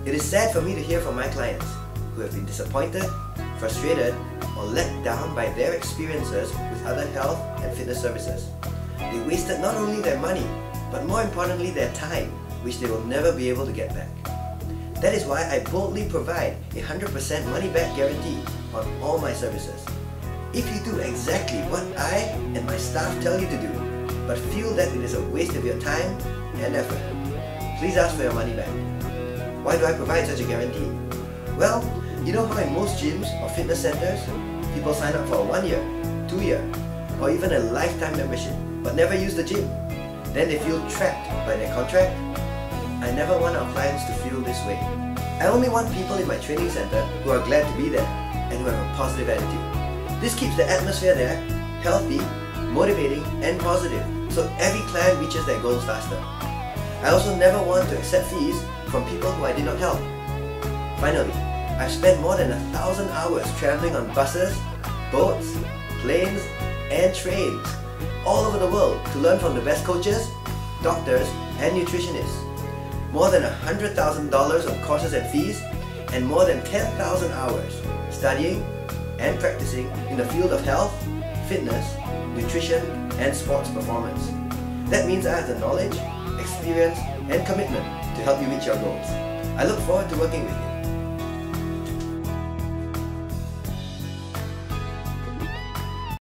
It is sad for me to hear from my clients who have been disappointed, frustrated, or let down by their experiences with other health and fitness services. They wasted not only their money, but more importantly their time, which they will never be able to get back. That is why I boldly provide a 100% money-back guarantee on all my services. If you do exactly what I and my staff tell you to do, but feel that it is a waste of your time and effort, please ask for your money back. Why do I provide such a guarantee? Well, you know how in most gyms or fitness centers, people sign up for a 1 year, 2 year, or even a lifetime membership, but never use the gym. Then they feel trapped by their contract. I never want our clients to feel this way. I only want people in my training center who are glad to be there and who have a positive attitude. This keeps the atmosphere there healthy, motivating, and positive, so every client reaches their goals faster. I also never want to accept fees from people who I did not help. Finally, I've spent more than 1,000 hours traveling on buses, boats, planes, and trains all over the world to learn from the best coaches, doctors, and nutritionists. More than $100,000 of courses and fees, and more than 10,000 hours studying and practicing in the field of health, fitness, nutrition, and sports performance. That means I have the knowledge, experience, and commitment to help you reach your goals. I look forward to working with you.